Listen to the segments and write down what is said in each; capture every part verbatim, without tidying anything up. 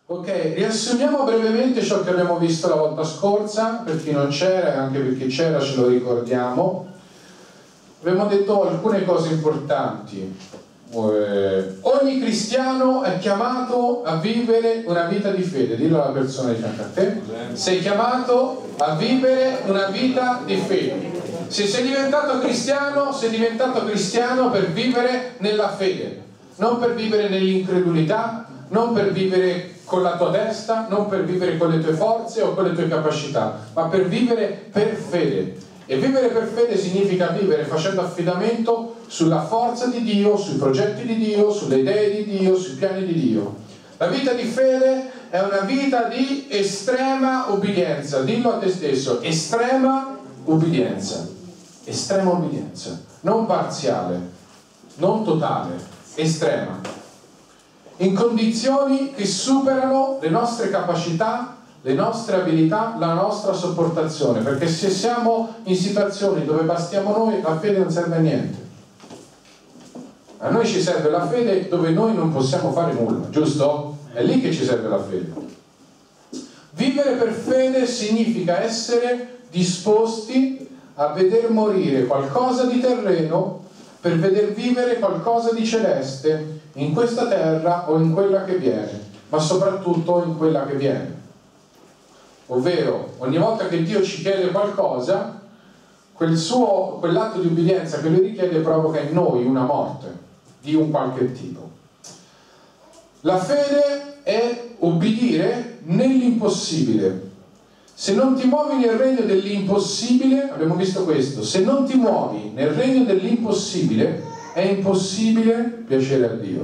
Ok, riassumiamo brevemente ciò che abbiamo visto la volta scorsa, per chi non c'era e anche per chi c'era ce lo ricordiamo. Abbiamo detto alcune cose importanti. Eh, ogni cristiano è chiamato a vivere una vita di fede. Dillo alla persona di fianco a te. Sei chiamato a vivere una vita di fede. Se sei diventato cristiano, sei diventato cristiano per vivere nella fede, non per vivere nell'incredulità, non per vivere con la tua testa, non per vivere con le tue forze o con le tue capacità, ma per vivere per fede. E vivere per fede significa vivere facendo affidamento sulla forza di Dio, sui progetti di Dio, sulle idee di Dio, sui piani di Dio. La vita di fede è una vita di estrema ubbidienza. Dillo a te stesso: estrema ubbidienza. Estrema ubbidienza, non parziale, non totale, estrema. In condizioni che superano le nostre capacità, le nostre abilità, la nostra sopportazione, perché se siamo in situazioni dove bastiamo noi, la fede non serve a niente. A noi ci serve la fede dove noi non possiamo fare nulla, giusto? È lì che ci serve la fede. Vivere per fede significa essere disposti a veder morire qualcosa di terreno per veder vivere qualcosa di celeste in questa terra o in quella che viene, ma soprattutto in quella che viene. Ovvero, ogni volta che Dio ci chiede qualcosa, quel suo, quell'atto di ubbidienza che Lui richiede provoca in noi una morte di un qualche tipo. La fede è ubbidire nell'impossibile. Se non ti muovi nel regno dell'impossibile, abbiamo visto questo, se non ti muovi nel regno dell'impossibile, è impossibile piacere a Dio.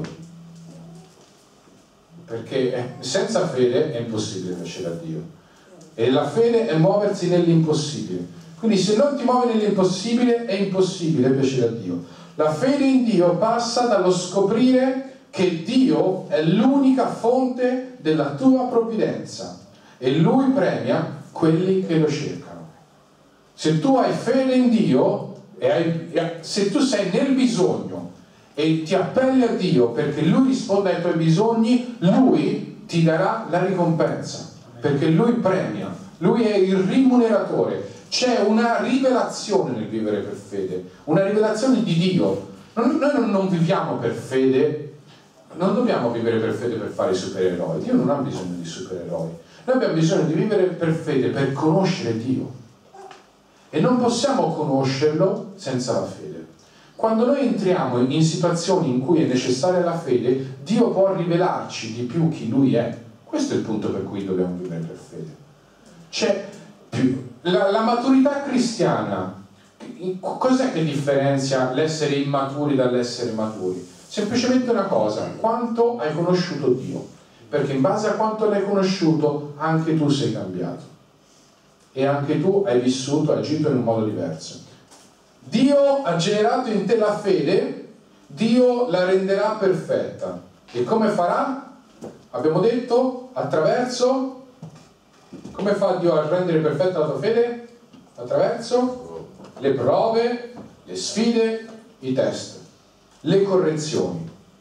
Perché senza fede è impossibile piacere a Dio. E la fede è muoversi nell'impossibile. Quindi se non ti muovi nell'impossibile, è impossibile piacere a Dio. La fede in Dio passa dallo scoprire che Dio è l'unica fonte della tua provvidenza e Lui premia quelli che lo cercano. Se tu hai fede in Dio e hai, se tu sei nel bisogno e ti appelli a Dio perché Lui risponde ai tuoi bisogni, Lui ti darà la ricompensa, perché Lui premia, Lui è il rimuneratore. C'è una rivelazione nel vivere per fede, una rivelazione di Dio. Noi non, non viviamo per fede, non dobbiamo vivere per fede per fare i supereroi. Dio non ha bisogno di supereroi. Noi abbiamo bisogno di vivere per fede, per conoscere Dio. E non possiamo conoscerlo senza la fede. Quando noi entriamo in situazioni in cui è necessaria la fede, Dio può rivelarci di più chi Lui è. Questo è il punto per cui dobbiamo vivere per fede. C'è più, la, la maturità cristiana, cos'è che differenzia l'essere immaturi dall'essere maturi? Semplicemente una cosa: quanto hai conosciuto Dio. Perché in base a quanto l'hai conosciuto anche tu sei cambiato e anche tu hai vissuto, agito in un modo diverso. Dio ha generato in te la fede, Dio la renderà perfetta. E come farà? Abbiamo detto attraverso, come fa Dio a rendere perfetta la tua fede? Attraverso le prove, le sfide, i test, le correzioni.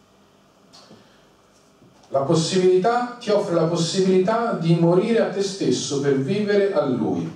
La possibilità, ti offre la possibilità di morire a te stesso per vivere a Lui.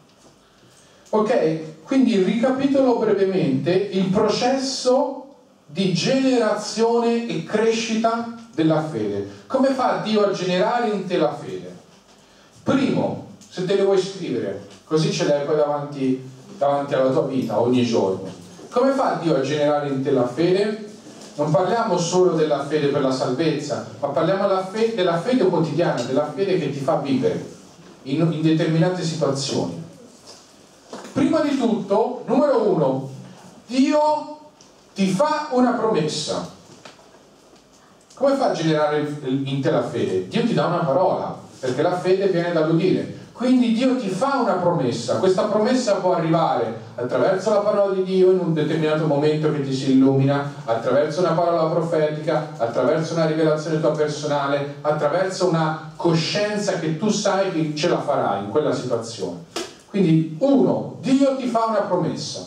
Ok? Quindi ricapitolo brevemente il processo di generazione e crescita della fede. Come fa Dio a generare in te la fede? Primo, se te le vuoi scrivere, così ce l'hai poi davanti, davanti alla tua vita ogni giorno. Come fa Dio a generare in te la fede? Non parliamo solo della fede per la salvezza, ma parliamo della fede, della fede quotidiana, della fede che ti fa vivere in, in determinate situazioni. Prima di tutto, numero uno, Dio ti fa una promessa. Come fa a generare in te la fede? Dio ti dà una parola, perché la fede viene dall'udire. Quindi Dio ti fa una promessa. Questa promessa può arrivare attraverso la parola di Dio in un determinato momento che ti si illumina, attraverso una parola profetica, attraverso una rivelazione tua personale, attraverso una coscienza che tu sai che ce la farai in quella situazione. Quindi, uno, Dio ti fa una promessa.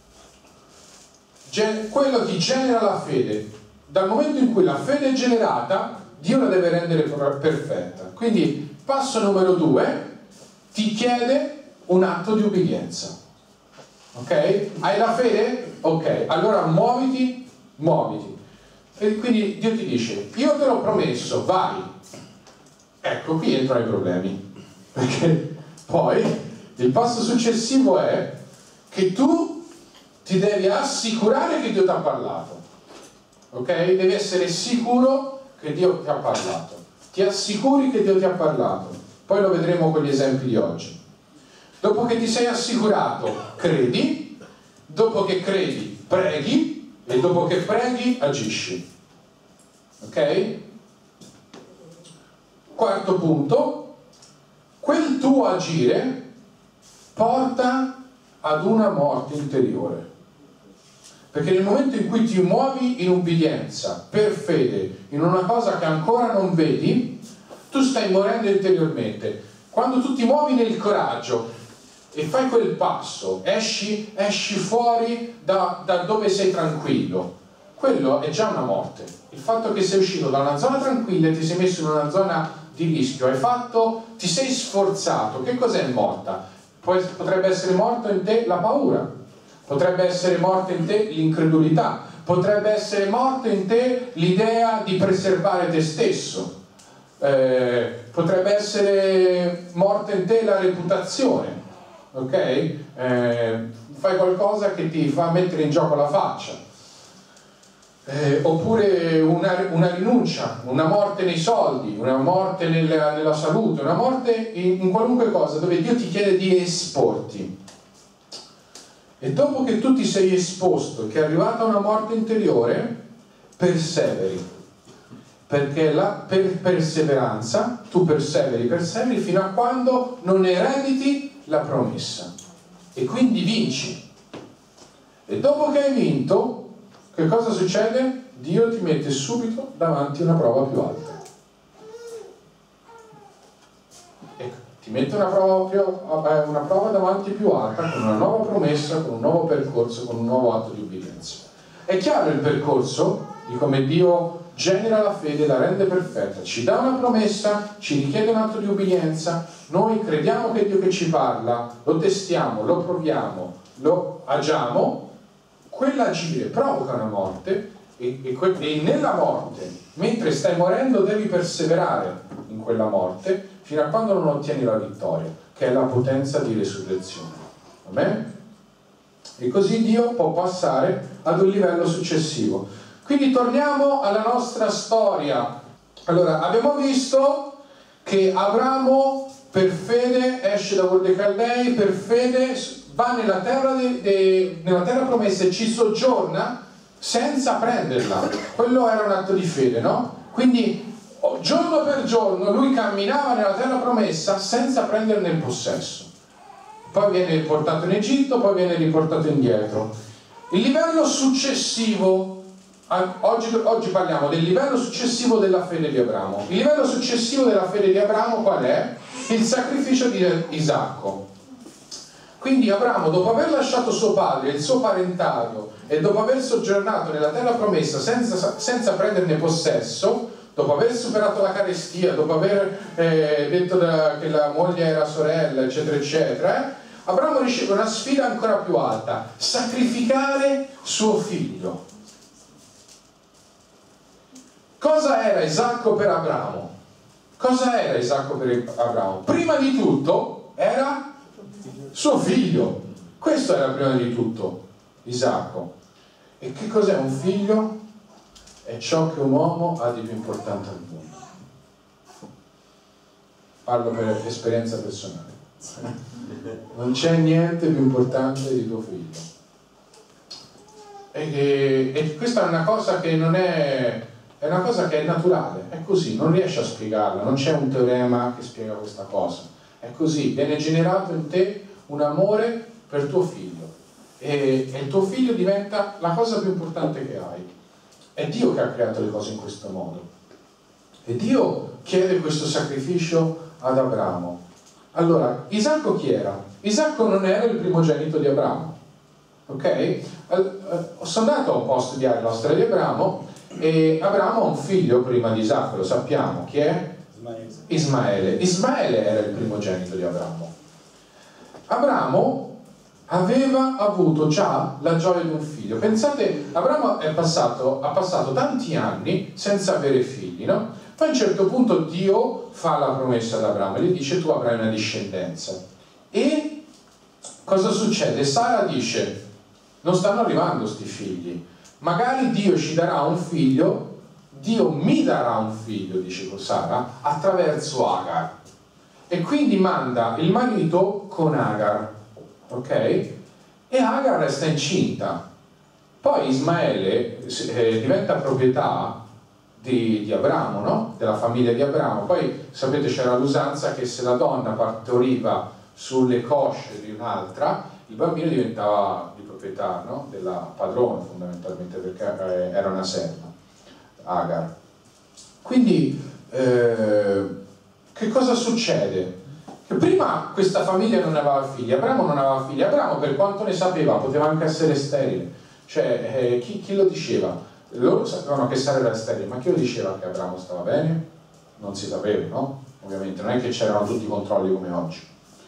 Gen- quello ti genera la fede. Dal momento in cui la fede è generata, Dio la deve rendere perfetta. Quindi passo numero due, ti chiede un atto di ubbidienza. Ok? Hai la fede? Ok, allora muoviti, muoviti. E quindi Dio ti dice, io te l'ho promesso, vai. Ecco, qui entrano i problemi. Perché poi il passo successivo è che tu ti devi assicurare che Dio ti ha parlato. Ok? Devi essere sicuro che Dio ti ha parlato. Ti assicuri che Dio ti ha parlato. Poi lo vedremo con gli esempi di oggi. Dopo che ti sei assicurato, credi. Dopo che credi, preghi. E dopo che preghi, agisci. Ok? Quarto punto. Quel tuo agire porta ad una morte interiore. Perché nel momento in cui ti muovi in ubbidienza, per fede, in una cosa che ancora non vedi, tu stai morendo interiormente. Quando tu ti muovi nel coraggio e fai quel passo, esci, esci fuori da, da dove sei tranquillo, quello è già una morte. Il fatto che sei uscito da una zona tranquilla e ti sei messo in una zona di rischio, hai fatto, ti sei sforzato. Che cos'è morta? Potrebbe essere morta in te la paura. Potrebbe essere morta in te l'incredulità, potrebbe essere morta in te l'idea di preservare te stesso, eh, potrebbe essere morta in te la reputazione, ok? Eh, fai qualcosa che ti fa mettere in gioco la faccia, eh, oppure una, una rinuncia, una morte nei soldi, una morte nella, nella salute, una morte in, in qualunque cosa dove Dio ti chiede di esporti. E dopo che tu ti sei esposto, che è arrivata una morte interiore, perseveri. Perché la per perseveranza, tu perseveri, perseveri fino a quando non erediti la promessa. E quindi vinci. E dopo che hai vinto, che cosa succede? Dio ti mette subito davanti a una prova più alta. Ti mette una prova, più, una prova davanti più alta, con una nuova promessa, con un nuovo percorso, con un nuovo atto di ubbidienza. È chiaro il percorso di come Dio genera la fede, la rende perfetta, ci dà una promessa, ci richiede un atto di ubbidienza, noi crediamo che Dio che ci parla, lo testiamo, lo proviamo, lo agiamo, quell'agire provoca una morte e, e, e nella morte, mentre stai morendo, devi perseverare in quella morte fino a quando non ottieni la vittoria, che è la potenza di resurrezione. Amen? E così Dio può passare ad un livello successivo. Quindi torniamo alla nostra storia. Allora, abbiamo visto che Abramo per fede esce da Ur dei Caldei, per fede va nella terra, de, de, nella terra promessa e ci soggiorna senza prenderla. Quello era un atto di fede, no? Quindi giorno per giorno lui camminava nella terra promessa senza prenderne il possesso. Poi viene portato in Egitto, poi viene riportato indietro. Il livello successivo, oggi, oggi parliamo del livello successivo della fede di Abramo. Il livello successivo della fede di Abramo qual è? Il sacrificio di Isacco. Quindi Abramo, dopo aver lasciato suo padre, il suo parentario, e dopo aver soggiornato nella terra promessa senza, senza prenderne possesso, dopo aver superato la carestia, dopo aver eh, detto da, che la moglie era sorella, eccetera, eccetera, eh, Abramo riceve una sfida ancora più alta: sacrificare suo figlio. Cosa era Isacco per Abramo? Cosa era Isacco per Abramo? Prima di tutto era suo figlio. Questo era prima di tutto Isacco. E che cos'è un figlio? È ciò che un uomo ha di più importante al mondo. Parlo per esperienza personale. Non c'è niente più importante di tuo figlio. E, e, e questa è una cosa che non è, è una cosa che è naturale, è così, non riesci a spiegarla, non c'è un teorema che spiega questa cosa. È così, viene generato in te un amore per tuo figlio e, e il tuo figlio diventa la cosa più importante che hai. È Dio che ha creato le cose in questo modo e Dio chiede questo sacrificio ad Abramo. Allora, Isacco chi era? Isacco non era il primogenito di Abramo, ok? Sono andato un po' a studiare la storia di Abramo e Abramo ha un figlio prima di Isacco, lo sappiamo, chi è? Ismaele. Ismaele era il primogenito di Abramo. Abramo aveva avuto già la gioia di un figlio. Pensate, Abramo è passato, ha passato tanti anni senza avere figli, no? Poi a un certo punto Dio fa la promessa ad Abramo e gli dice: tu avrai una discendenza. E cosa succede? Sara dice: non stanno arrivando sti figli, magari Dio ci darà un figlio, Dio mi darà un figlio, dice Sara, attraverso Agar. E quindi manda il marito con Agar, ok? E Agar resta incinta. Poi Ismaele eh, diventa proprietà di, di Abramo, no? Della famiglia di Abramo. Poi sapete, c'era l'usanza che se la donna partoriva sulle cosce di un'altra, il bambino diventava di proprietà, no? Della padrona, fondamentalmente, perché eh, era una serva, Agar. Quindi eh, che cosa succede? Che prima questa famiglia non aveva figli, Abramo non aveva figli. Abramo, per quanto ne sapeva, poteva anche essere sterile. Cioè, eh, chi, chi lo diceva? Loro sapevano che Sara era sterile, ma chi lo diceva che Abramo stava bene? Non si sapeva, no? Ovviamente, non è che c'erano tutti i controlli come oggi.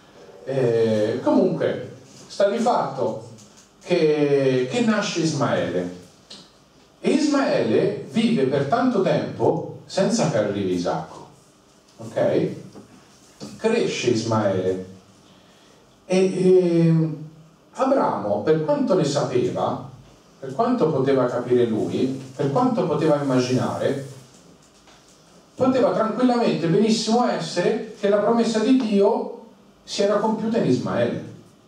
Eh, comunque, sta di fatto che, che nasce Ismaele. E Ismaele vive per tanto tempo senza che arrivi Isacco. Ok? Cresce Ismaele. E, e Abramo, per quanto ne sapeva, per quanto poteva capire lui, per quanto poteva immaginare, poteva tranquillamente, benissimo essere che la promessa di Dio si era compiuta in Ismaele.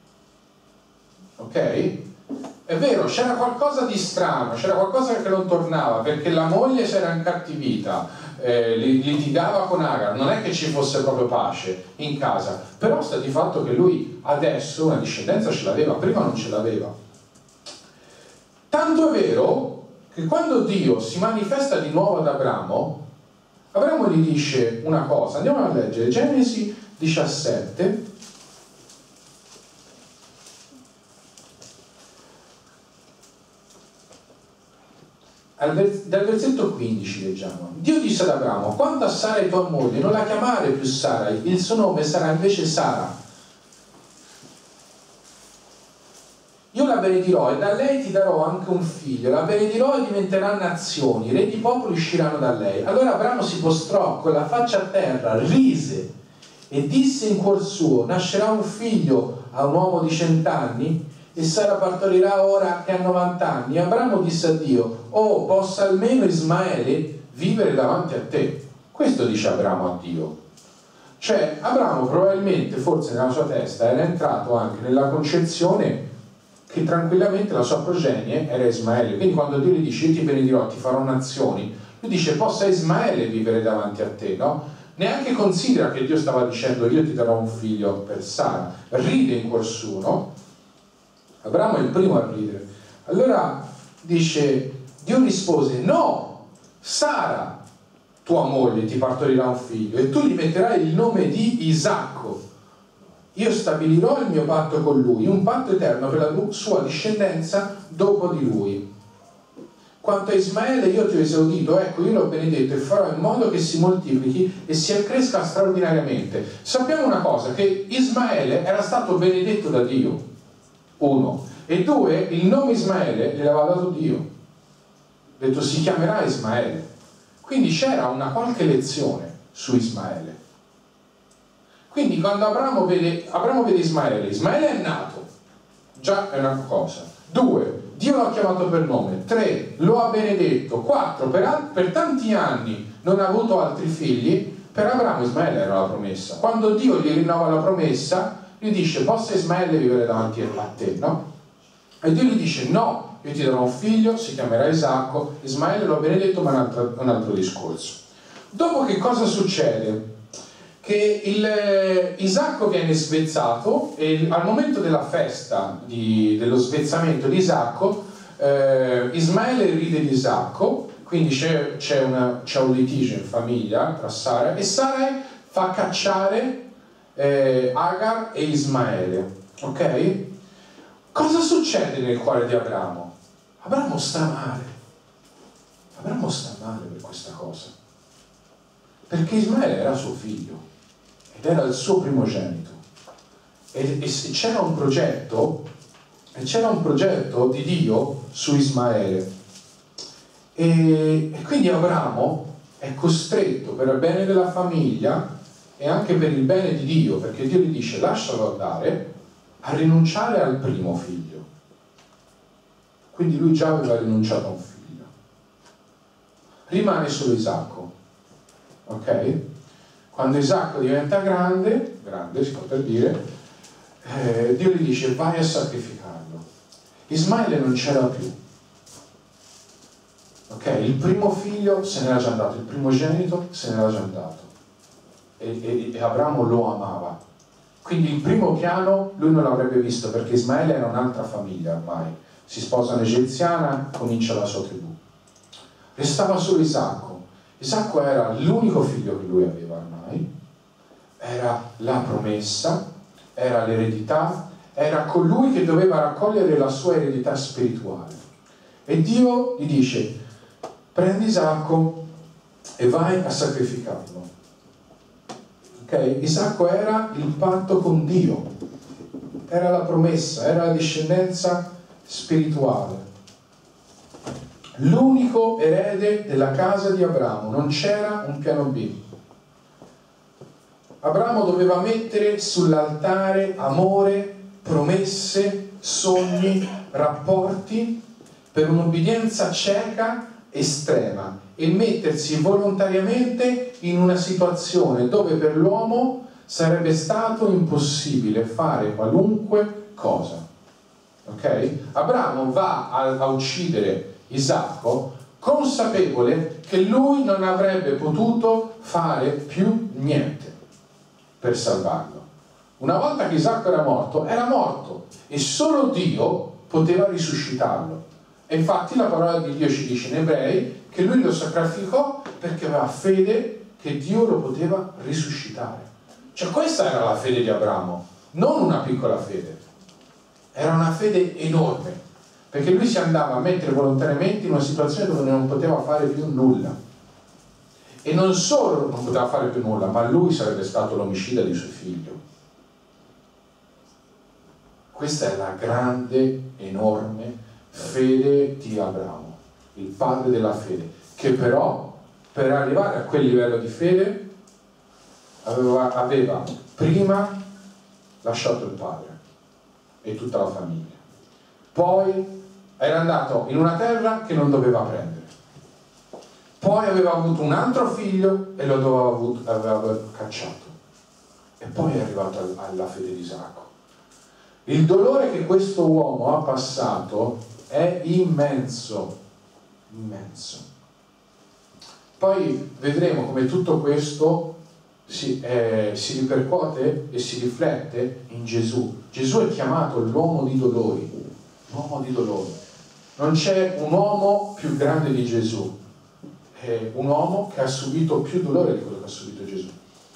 Ok? È vero, c'era qualcosa di strano, c'era qualcosa che non tornava, perché la moglie si era incattivita, eh, litigava con Agar, non è che ci fosse proprio pace in casa, però sta di fatto che lui adesso una discendenza ce l'aveva, prima non ce l'aveva. Tanto è vero che quando Dio si manifesta di nuovo ad Abramo, Abramo gli dice una cosa, andiamo a leggere Genesi diciassette, dal versetto quindici leggiamo. Dio disse ad Abramo: quanto a Sara e tua moglie, non la chiamare più Sara, il suo nome sarà invece Sara. Io la benedirò e da lei ti darò anche un figlio, la benedirò e diventerà nazioni, re di popoli usciranno da lei. Allora Abramo si postrò con la faccia a terra, rise e disse in cuor suo: nascerà un figlio a un uomo di cent'anni? E Sara partorirà ora che ha novanta anni. Abramo disse a Dio: oh, possa almeno Ismaele vivere davanti a te. Questo dice Abramo a Dio. Cioè Abramo probabilmente, forse nella sua testa, era entrato anche nella concezione che tranquillamente la sua progenie era Ismaele. Quindi quando Dio gli dice: io ti benedirò, ti farò nazioni, lui dice: possa Ismaele vivere davanti a te, no? Neanche considera che Dio stava dicendo: io ti darò un figlio per Sara. Ride in cuor suo, no? Abramo è il primo a ridere. Allora dice, Dio rispose: no, Sara, tua moglie, ti partorirà un figlio e tu gli metterai il nome di Isacco. Io stabilirò il mio patto con lui, un patto eterno per la sua discendenza dopo di lui. Quanto a Ismaele, io ti ho esaudito, ecco, io l'ho benedetto e farò in modo che si moltiplichi e si accresca straordinariamente. Sappiamo una cosa, che Ismaele era stato benedetto da Dio. Uno. E due, il nome Ismaele gliel'aveva dato Dio. Ha detto: si chiamerà Ismaele. Quindi c'era una qualche lezione su Ismaele. Quindi quando Abramo vede, Abramo vede Ismaele, Ismaele è nato, già è una cosa. Due, Dio l'ha chiamato per nome. Tre, lo ha benedetto. Quattro, per, per tanti anni non ha avuto altri figli. Per Abramo Ismaele era la promessa. Quando Dio gli rinnova la promessa, gli dice: possa Ismaele vivere davanti a te, no? E Dio gli dice: no, io ti darò un figlio, si chiamerà Isacco. Ismaele l'ho benedetto, ma è un altro, un altro discorso. Dopo che cosa succede? Che il, eh, Isacco viene svezzato e al momento della festa di, dello svezzamento di Isacco, eh, Ismaele ride di Isacco, quindi c'è, c'è, una, c'è un litigio in famiglia tra Sara e Sara fa cacciare Eh, Agar e Ismaele. Ok? Cosa succede nel cuore di Abramo? Abramo sta male. Abramo sta male per questa cosa, Perché Ismaele era suo figlio ed era il suo primogenito. E, e c'era un progetto, e c'era un progetto di Dio su Ismaele. E, e quindi Abramo è costretto, per il bene della famiglia e anche per il bene di Dio, perché Dio gli dice lascialo andare, a rinunciare al primo figlio. Quindi lui già aveva rinunciato a un figlio. Rimane solo Isacco, ok? Quando Isacco diventa grande, grande si può per dire, eh, Dio gli dice vai a sacrificarlo. Ismaele non c'era più, ok? Il primo figlio se n'era già andato, il primogenito se n'era già andato e, e, e Abramo lo amava, quindi il primo piano lui non l'avrebbe visto, perché Ismaele era un'altra famiglia ormai, si sposa un'egiziana, comincia la sua tribù. Restava solo Isacco. Isacco era l'unico figlio che lui aveva ormai, era la promessa, era l'eredità, era colui che doveva raccogliere la sua eredità spirituale. E Dio gli dice prendi Isacco e vai a sacrificarlo. Ok? Isacco era il patto con Dio, era la promessa, era la discendenza spirituale, l'unico erede della casa di Abramo, non c'era un piano B. Abramo doveva mettere sull'altare amore, promesse, sogni, rapporti per un'obbedienza cieca estrema e mettersi volontariamente in una situazione dove per l'uomo sarebbe stato impossibile fare qualunque cosa. Ok? Abramo va a, a uccidere Isacco consapevole che lui non avrebbe potuto fare più niente per salvarlo. Una volta che Isacco era morto, era morto e solo Dio poteva risuscitarlo. E infatti la parola di Dio ci dice in Ebrei che lui lo sacrificò perché aveva fede che Dio lo poteva risuscitare. Cioè questa era la fede di Abramo, non una piccola fede, era una fede enorme, perché lui si andava a mettere volontariamente in una situazione dove non poteva fare più nulla. E non solo non poteva fare più nulla, ma lui sarebbe stato l'omicida di suo figlio. Questa è la grande, enorme fede di Abramo, il padre della fede, che però per arrivare a quel livello di fede aveva, aveva prima lasciato il padre e tutta la famiglia, poi era andato in una terra che non doveva prendere, poi aveva avuto un altro figlio e lo doveva avuto, aveva cacciato, e poi è arrivato alla fede di Isacco. Il dolore che questo uomo ha passato è immenso, immenso. Poi vedremo come tutto questo si, eh, si ripercuote e si riflette in Gesù. Gesù è chiamato l'uomo di dolori, l'uomo di dolori. Non c'è un uomo più grande di Gesù, è un uomo che ha subito più dolore di quello che ha subito Gesù.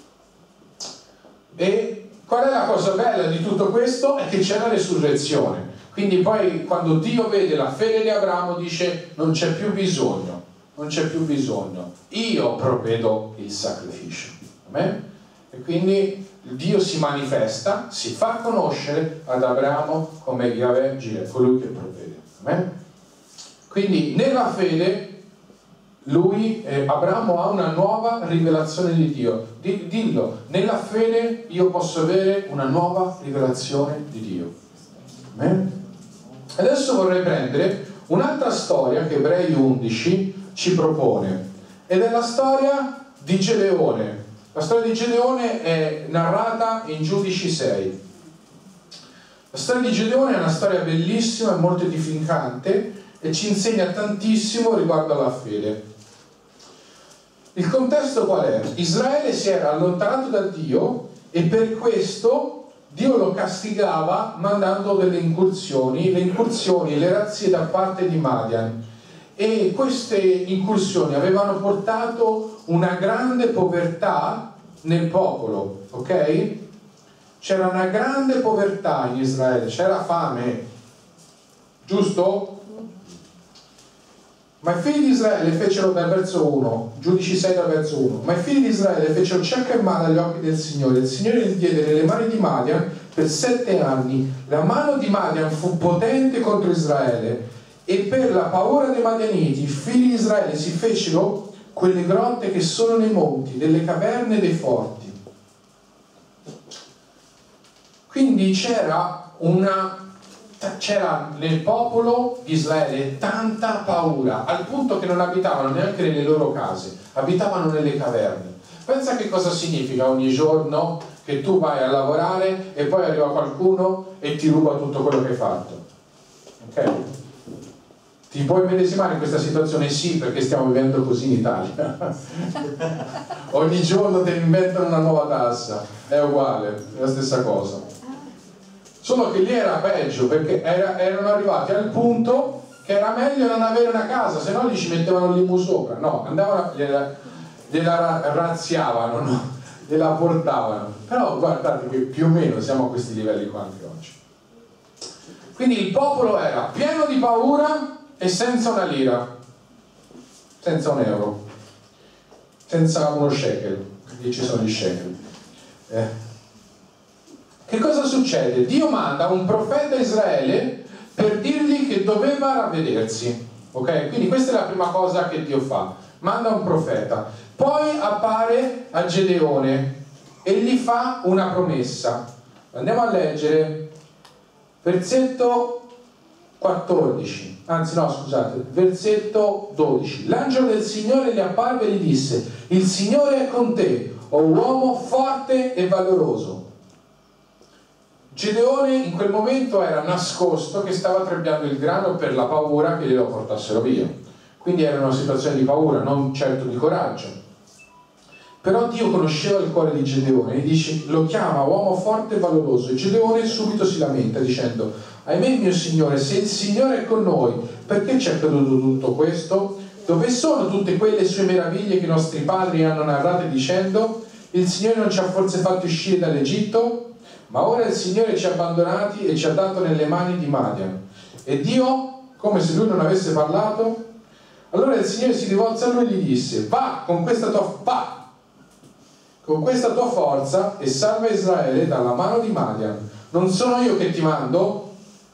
E qual è la cosa bella di tutto questo? È che c'è la resurrezione. Quindi poi quando Dio vede la fede di Abramo dice non c'è più bisogno, non c'è più bisogno, io provvedo il sacrificio. Amen? E quindi Dio si manifesta, si fa conoscere ad Abramo come Yahweh Jireh, colui che provvede. Amen? Quindi nella fede lui, eh, Abramo ha una nuova rivelazione di Dio. D- dillo, nella fede io posso avere una nuova rivelazione di Dio. Amen? Adesso vorrei prendere un'altra storia che Ebrei undici ci propone, ed è la storia di Gedeone. La storia di Gedeone è narrata in Giudici sei. La storia di Gedeone è una storia bellissima e molto edificante e ci insegna tantissimo riguardo alla fede. Il contesto qual è? Israele si era allontanato da Dio e per questo Dio lo castigava mandando delle incursioni, le incursioni, le razzie da parte di Madian, e queste incursioni avevano portato una grande povertà nel popolo, ok? C'era una grande povertà in Israele, c'era fame, giusto? Ma i figli di Israele fecero, dal verso uno, Giudici sei dal verso uno, ma i figli di Israele fecero ciò che è male agli occhi del Signore. Il Signore li diede nelle mani di Madian per sette anni. La mano di Madian fu potente contro Israele, e per la paura dei Madianiti i figli di Israele si fecero quelle grotte che sono nei monti, delle caverne dei forti. Quindi c'era una c'era nel popolo di Israele tanta paura, al punto che non abitavano neanche nelle loro case, abitavano nelle caverne. Pensa che cosa significa ogni giorno che tu vai a lavorare e poi arriva qualcuno e ti ruba tutto quello che hai fatto. Ok? Ti puoi medesimare in questa situazione? Sì, perché stiamo vivendo così in Italia. Ogni giorno ti inventano una nuova tassa, è uguale, è la stessa cosa. Solo che lì era peggio, perché era, erano arrivati al punto che era meglio non avere una casa, se no gli ci mettevano l'I M U sopra. No, andavano, gliela, gliela razziavano, no? Gliela portavano. Però guardate che più o meno siamo a questi livelli qua anche oggi. Quindi il popolo era pieno di paura e senza una lira, senza un euro, senza uno shekel, lì ci sono gli shekel. Eh. Che cosa succede? Dio manda un profeta a Israele per dirgli che doveva ravvedersi. Ok? Quindi questa è la prima cosa che Dio fa. Manda un profeta. Poi appare a Gedeone e gli fa una promessa. Andiamo a leggere versetto quattordici. Anzi no, scusate, versetto dodici. L'angelo del Signore gli apparve e gli disse: il Signore è con te, o uomo forte e valoroso. Gedeone in quel momento era nascosto che stava trebbiando il grano per la paura che glielo portassero via. Quindi era una situazione di paura, non certo di coraggio. Però Dio conosceva il cuore di Gedeone e dice, lo chiama uomo forte e valoroso, e Gedeone subito si lamenta dicendo: ahimè mio Signore, se il Signore è con noi, perché ci è accaduto tutto questo? Dove sono tutte quelle sue meraviglie che i nostri padri hanno narrate dicendo: il Signore non ci ha forse fatto uscire dall'Egitto? Ma ora il Signore ci ha abbandonati e ci ha dato nelle mani di Madian. E Dio, come se lui non avesse parlato, allora il Signore si rivolse a lui e gli disse: va con questa tua, va, con questa tua forza e salva Israele dalla mano di Madian. Non sono io che ti mando?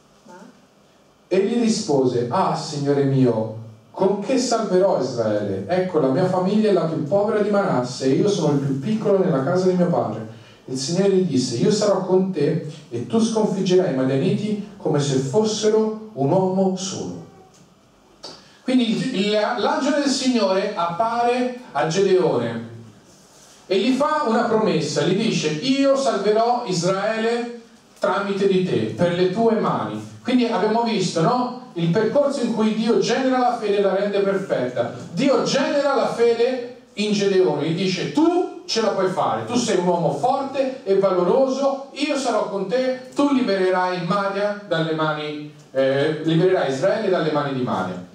E gli rispose: ah, Signore mio, con che salverò Israele? Ecco, la mia famiglia è la più povera di Manasse e io sono il più piccolo nella casa di mio padre. Il Signore gli disse: io sarò con te e tu sconfiggerai i Madianiti come se fossero un uomo solo. Quindi l'angelo del Signore appare a Gedeone e gli fa una promessa, gli dice: io salverò Israele tramite di te, per le tue mani. Quindi abbiamo visto, no? Il percorso in cui Dio genera la fede e la rende perfetta. Dio genera la fede in Gedeone, gli dice: tu ce la puoi fare, tu sei un uomo forte e valoroso, io sarò con te, tu libererai Madian dalle mani, eh, libererai Israele dalle mani di Madian.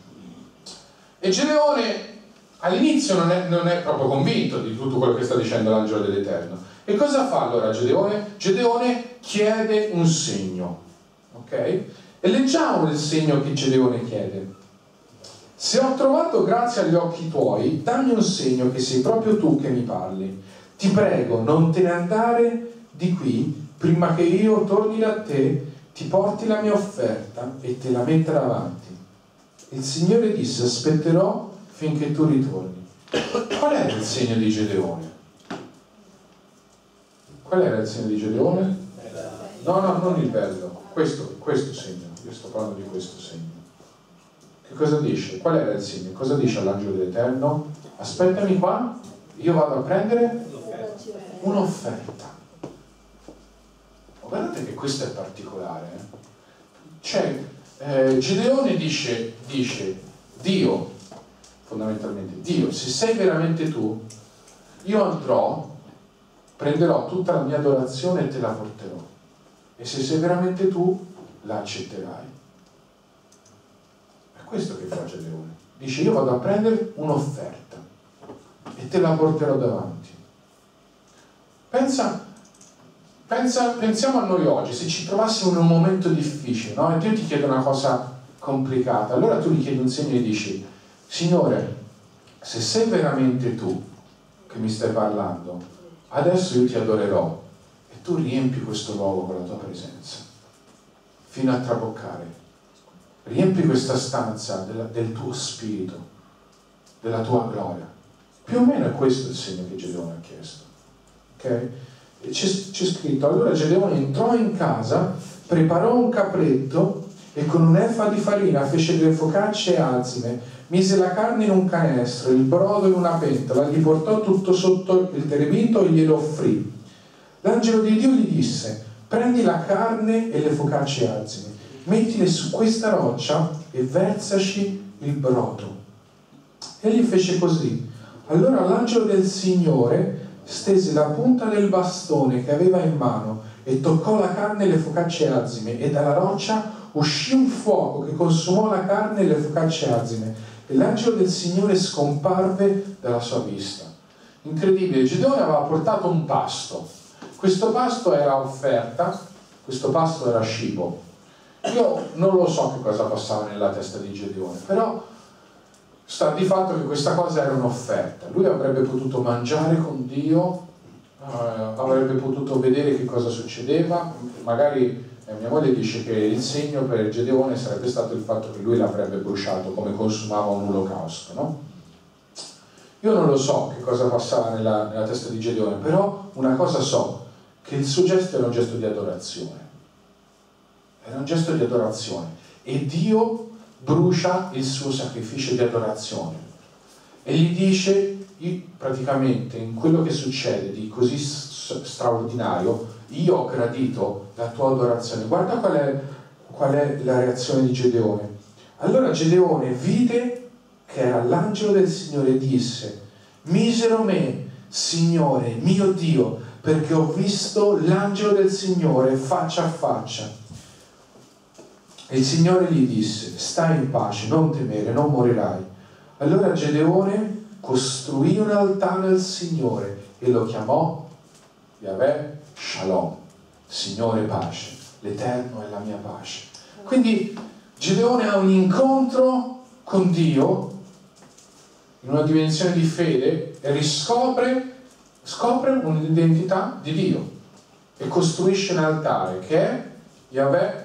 E Gedeone all'inizio non è, non è proprio convinto di tutto quello che sta dicendo l'angelo dell'Eterno. E cosa fa allora Gedeone? Gedeone chiede un segno, ok? E leggiamo il segno che Gedeone chiede. Se ho trovato grazia agli occhi tuoi, dammi un segno che sei proprio tu che mi parli. Ti prego, non te ne andare di qui prima che io torni da te, ti porti la mia offerta e te la metta davanti. Il Signore disse: aspetterò finché tu ritorni. Qual era il segno di Gedeone? Qual era il segno di Gedeone? No, no, non il bello. Questo, questo segno. Io sto parlando di questo segno. Che cosa dice? Qual era il segno? Cosa dice all'angelo dell'Eterno? Aspettami qua, io vado a prendere un'offerta. Guardate che questo è particolare. Eh? Cioè, eh, Gedeone dice, dice, Dio, fondamentalmente, Dio, se sei veramente tu, io andrò, prenderò tutta la mia adorazione e te la porterò. E se sei veramente tu, la accetterai. Questo che fa Gedeone, dice: io vado a prendere un'offerta e te la porterò davanti. Pensa, pensa, pensiamo a noi oggi, se ci trovassimo in un momento difficile, no? E Dio ti chiede una cosa complicata, allora tu gli chiedi un segno e dici: Signore, se sei veramente tu che mi stai parlando, adesso io ti adorerò, e tu riempi questo luogo con la tua presenza fino a traboccare. Riempi questa stanza della, del tuo spirito, della tua gloria. Più o meno è questo il segno che Gedeone ha chiesto. Ok? C'è, c'è scritto: allora Gedeone entrò in casa, preparò un capretto e con un'efa di farina fece delle focacce e azime, mise la carne in un canestro, il brodo in una pentola, gli portò tutto sotto il terebinto e glielo offrì. L'angelo di Dio gli disse: prendi la carne e le focacce azime, mettile su questa roccia e versaci il brodo. Egli fece così. Allora l'angelo del Signore stese la punta del bastone che aveva in mano e toccò la carne e le focacce azime, e dalla roccia uscì un fuoco che consumò la carne e le focacce azime, e l'angelo del Signore scomparve dalla sua vista. Incredibile, Gedeone aveva portato un pasto. Questo pasto era offerta, questo pasto era cibo. Io non lo so che cosa passava nella testa di Gedeone, però sta di fatto che questa cosa era un'offerta. Lui avrebbe potuto mangiare con Dio, eh, avrebbe potuto vedere che cosa succedeva. Magari eh, mia moglie dice che il segno per Gedeone sarebbe stato il fatto che lui l'avrebbe bruciato come consumava un olocausto, no? Io non lo so che cosa passava nella, nella testa di Gedeone, però una cosa so, che il suo gesto era un gesto di adorazione. Era un gesto di adorazione. E Dio brucia il suo sacrificio di adorazione e gli dice, praticamente in quello che succede di così straordinario, io ho gradito la tua adorazione. Guarda qual è, qual è la reazione di Gedeone. Allora Gedeone vide che era l'angelo del Signore e disse: misero me, Signore mio Dio, perché ho visto l'angelo del Signore faccia a faccia. E il Signore gli disse: stai in pace, non temere, non morirai. Allora Gedeone costruì un altare al Signore e lo chiamò Yahweh Shalom, Signore pace, l'Eterno è la mia pace. Quindi Gedeone ha un incontro con Dio in una dimensione di fede e riscopre scopre un'identità di Dio e costruisce un altare che è Yahweh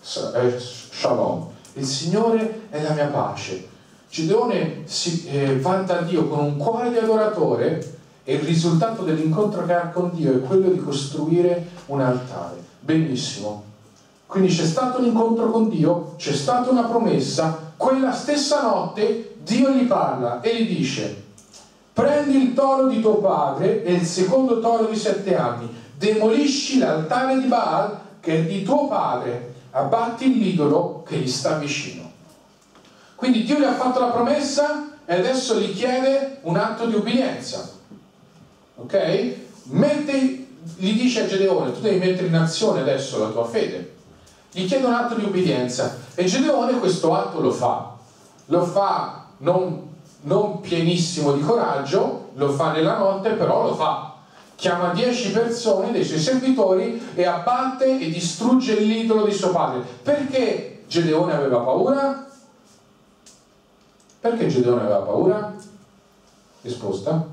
Shalom, il Signore è la mia pace. Gedeone si eh, vanta a Dio con un cuore di adoratore e il risultato dell'incontro che ha con Dio è quello di costruire un altare. Benissimo, quindi c'è stato un incontro con Dio, c'è stata una promessa. Quella stessa notte Dio gli parla e gli dice: prendi il toro di tuo padre e il secondo toro di sette anni, demolisci l'altare di Baal che è di tuo padre, abbatti l'idolo che gli sta vicino. Quindi Dio gli ha fatto la promessa e adesso gli chiede un atto di ubbidienza. Ok? Mette, gli dice a Gedeone: tu devi mettere in azione adesso la tua fede. Gli chiede un atto di ubbidienza e Gedeone questo atto lo fa. Lo fa non, non pienissimo di coraggio, lo fa nella notte, però lo fa. Chiama dieci persone dei suoi servitori e abbatte e distrugge l'idolo di suo padre. Perché Gedeone aveva paura? Perché Gedeone aveva paura? Risposta?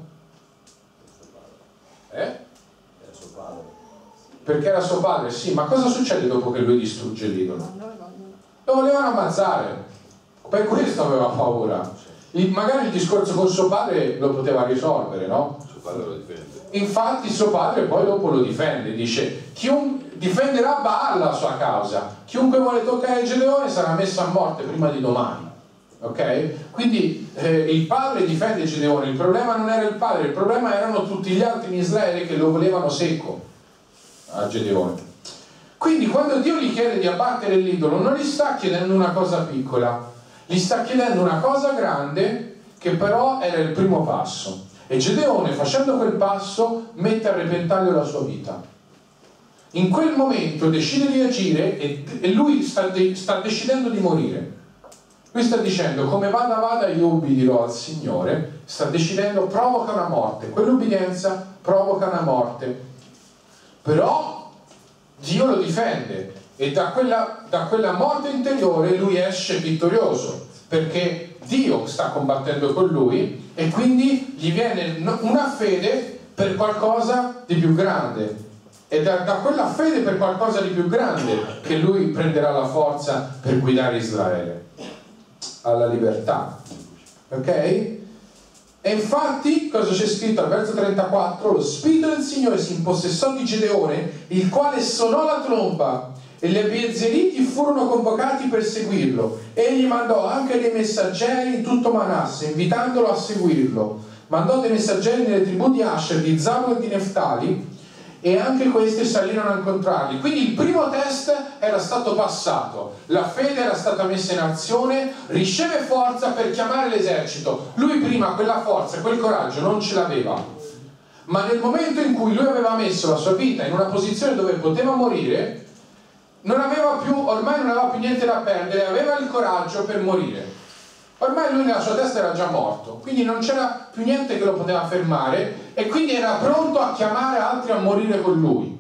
Eh? Era suo padre. Perché era suo padre, sì, ma cosa succede dopo che lui distrugge l'idolo? Lo volevano ammazzare, per questo aveva paura. Il, magari il discorso con suo padre lo poteva risolvere, no? Suo padre lo difende. Infatti suo padre poi dopo lo difende, dice: chiun, difenderà Baal la sua causa, chiunque vuole toccare Gedeone sarà messo a morte prima di domani. Ok? Quindi eh, il padre difende Gedeone. Il problema non era il padre, il problema erano tutti gli altri in Israele che lo volevano secco a Gedeone. Quindi quando Dio gli chiede di abbattere l'idolo non gli sta chiedendo una cosa piccola, gli sta chiedendo una cosa grande che però era il primo passo. E Gedeone, facendo quel passo, mette a repentaglio la sua vita. In quel momento decide di agire e, e lui sta, de, sta decidendo di morire. Lui sta dicendo: come vada vada io ubbidirò al Signore. Sta decidendo, provoca una morte. Quell'ubbidienza provoca una morte. Però Dio lo difende e da quella, da quella morte interiore lui esce vittorioso, perché Dio sta combattendo con lui e quindi gli viene una fede per qualcosa di più grande. È da, da quella fede per qualcosa di più grande che lui prenderà la forza per guidare Israele alla libertà. Ok? E infatti cosa c'è scritto al verso trentaquattro? Lo spirito del Signore si impossessò di Gedeone, il quale suonò la tromba, e gli abiezeriti furono convocati per seguirlo. Egli mandò anche dei messaggeri in tutto Manasse, invitandolo a seguirlo. Mandò dei messaggeri nelle tribù di Asher, di Zabulon e di Neftali, e anche questi salirono a incontrarli. Quindi il primo test era stato passato, la fede era stata messa in azione, riceve forza per chiamare l'esercito. Lui prima quella forza, quel coraggio non ce l'aveva, ma nel momento in cui lui aveva messo la sua vita in una posizione dove poteva morire, non aveva più, ormai non aveva più niente da perdere, aveva il coraggio per morire. Ormai lui nella sua testa era già morto, quindi non c'era più niente che lo poteva fermare, e quindi era pronto a chiamare altri a morire con lui,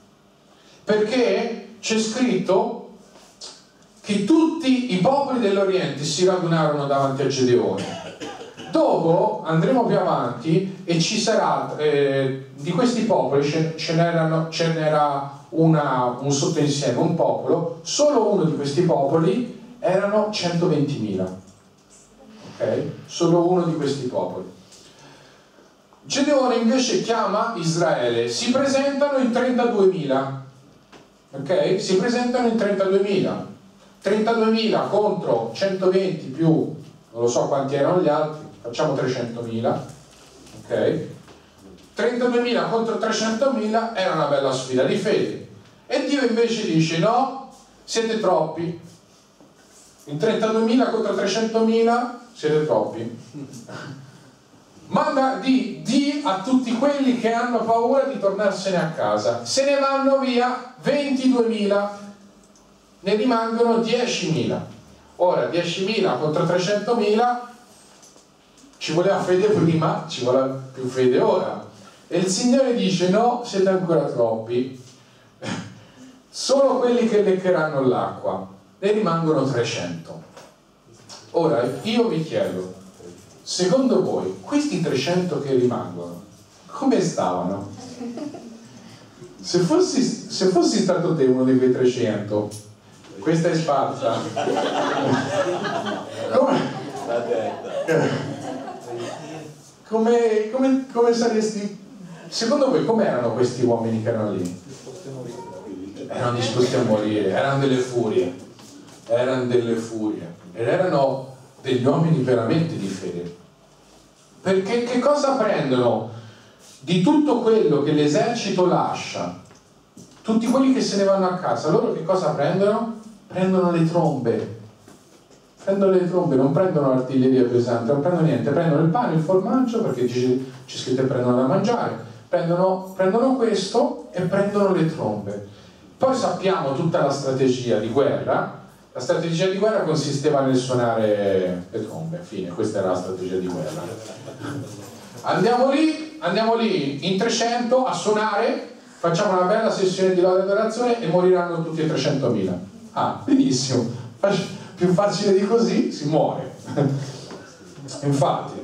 perché c'è scritto che tutti i popoli dell'Oriente si radunarono davanti a Gedeone. Dopo andremo più avanti e ci sarà eh, di questi popoli ce, ce n'erano ce n'era una, un sottoinsieme, un popolo. Solo uno di questi popoli erano centoventimila. Ok? Solo uno di questi popoli. Gedeone invece chiama Israele, si presentano in trentaduemila, ok? Si presentano in trentaduemila, trentaduemila contro centoventi più, non lo so quanti erano gli altri, facciamo trecentomila, ok? trentaduemila contro trecentomila era una bella sfida di fede, e Dio invece dice no, siete troppi, in trentaduemila contro trecentomila siete troppi. Manda di, di a tutti quelli che hanno paura di tornarsene a casa, se ne vanno via ventiduemila, ne rimangono diecimila. Ora diecimila contro trecentomila, ci voleva fede prima, ci vuole più fede ora, e il Signore dice no, siete ancora troppi, solo quelli che leccheranno l'acqua, ne rimangono trecento. Ora io vi chiedo, secondo voi questi trecento che rimangono come stavano? Se fossi, se fossi stato te uno di quei trecento, questa è sparsa, come, come, come, come saresti? Secondo voi come erano questi uomini che erano lì? Erano disposti a morire, erano delle furie, erano delle furie, ed erano degli uomini veramente di fede. Perché che cosa prendono di tutto quello che l'esercito lascia? Tutti quelli che se ne vanno a casa, loro che cosa prendono? Prendono le trombe, prendono le trombe, non prendono l'artiglieria pesante, non prendono niente, prendono il pane, il formaggio, perché c'è scritto che prendono da mangiare, prendono, prendono questo e prendono le trombe. Poi sappiamo tutta la strategia di guerra. La strategia di guerra consisteva nel suonare le trombe, fine, questa era la strategia di guerra. Andiamo lì, andiamo lì in trecento a suonare, facciamo una bella sessione di lode e adorazione e moriranno tutti e trecentomila. Ah, benissimo, più facile di così si muore. Infatti,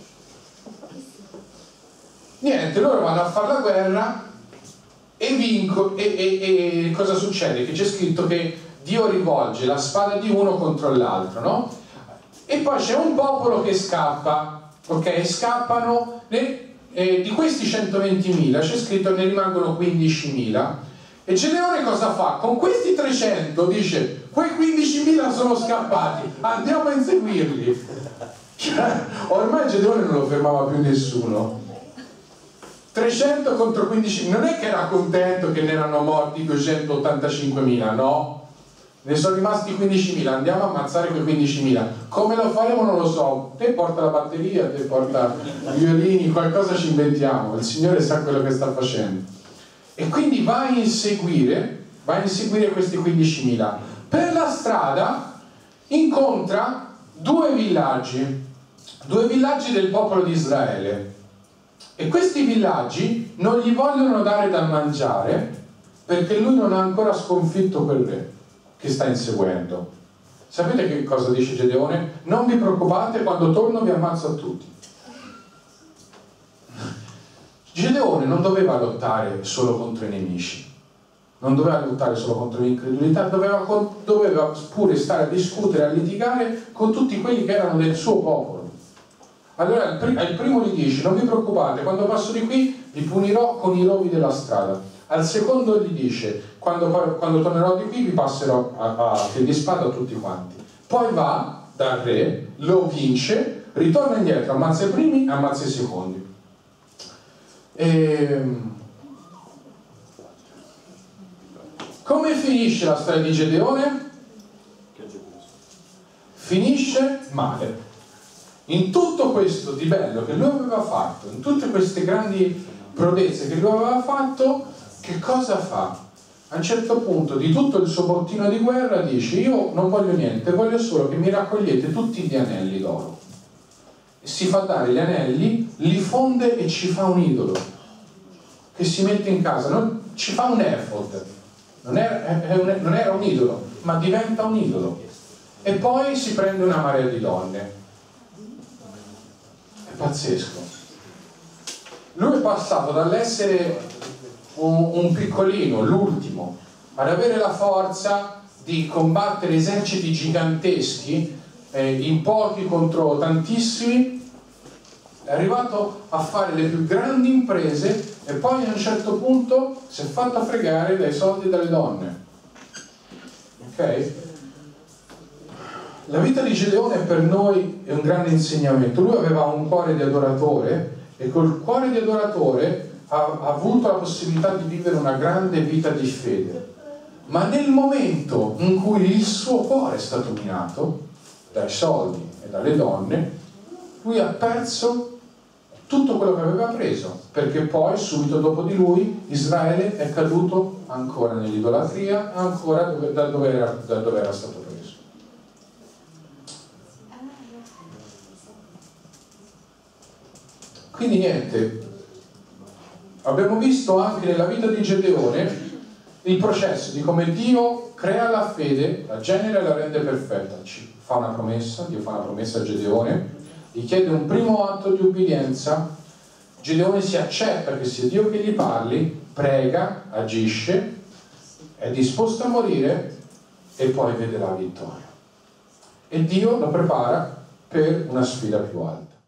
niente, loro vanno a fare la guerra e vincono, e, e, e cosa succede? Che c'è scritto che Dio rivolge la spada di uno contro l'altro, no? E poi c'è un popolo che scappa, ok? Scappano, ne, eh, di questi centoventimila c'è scritto ne rimangono quindicimila, e Gedeone cosa fa? Con questi trecento dice, quei quindicimila sono scappati, andiamo a inseguirli. Cioè, ormai Gedeone non lo fermava più nessuno. trecento contro quindici, non è che era contento che ne erano morti duecentottantacinquemila, no? Ne sono rimasti quindicimila, andiamo a ammazzare quei quindicimila. Come lo faremo non lo so, te porta la batteria, te porta i violini, qualcosa ci inventiamo, il Signore sa quello che sta facendo. E quindi va a inseguire, va a inseguire questi quindicimila. Per la strada incontra due villaggi, due villaggi del popolo di Israele. E questi villaggi non gli vogliono dare da mangiare perché lui non ha ancora sconfitto quel re che sta inseguendo. Sapete che cosa dice Gedeone? Non vi preoccupate, quando torno vi ammazzo a tutti. Gedeone non doveva lottare solo contro i nemici, non doveva lottare solo contro l'incredulità, doveva, doveva pure stare a discutere, a litigare con tutti quelli che erano del suo popolo. Allora il primo gli dice: non vi preoccupate, quando passo di qui vi punirò con i rovi della strada. Al secondo gli dice: quando, quando tornerò di qui vi passerò a, a fil di spada a tutti quanti. Poi va dal re, lo vince, ritorna indietro, ammazza i primi e ammazza i secondi. E... come finisce la storia di Gedeone? Finisce male. In tutto questo di bello che lui aveva fatto, in tutte queste grandi prodezze che lui aveva fatto, che cosa fa? A un certo punto di tutto il suo bottino di guerra dice: io non voglio niente, voglio solo che mi raccogliete tutti gli anelli d'oro. E si fa dare gli anelli, li fonde e ci fa un idolo che si mette in casa, non, ci fa un effort, non era, è un, non era un idolo, ma diventa un idolo. E poi si prende una marea di donne. È pazzesco. Lui è passato dall'essere un, un piccolino, l'ultimo, ad avere la forza di combattere eserciti giganteschi, eh, in pochi contro tantissimi. È arrivato a fare le più grandi imprese e poi a un certo punto si è fatto fregare dai soldi e dalle donne. Ok? La vita di Gedeone per noi è un grande insegnamento. Lui aveva un cuore di adoratore e col cuore di adoratore ha, ha avuto la possibilità di vivere una grande vita di fede. Ma nel momento in cui il suo cuore è stato minato dai soldi e dalle donne, lui ha perso tutto quello che aveva preso, perché poi subito dopo di lui Israele è caduto ancora nell'idolatria, ancora dove, da, dove era, da dove era stato preso. Quindi niente, abbiamo visto anche nella vita di Gedeone il processo di come Dio crea la fede, la genera e la rende perfetta. Ci fa una promessa, Dio fa una promessa a Gedeone, gli chiede un primo atto di ubbidienza, Gedeone si accetta che sia Dio che gli parli, prega, agisce, è disposto a morire e poi vede la vittoria. E Dio lo prepara per una sfida più alta.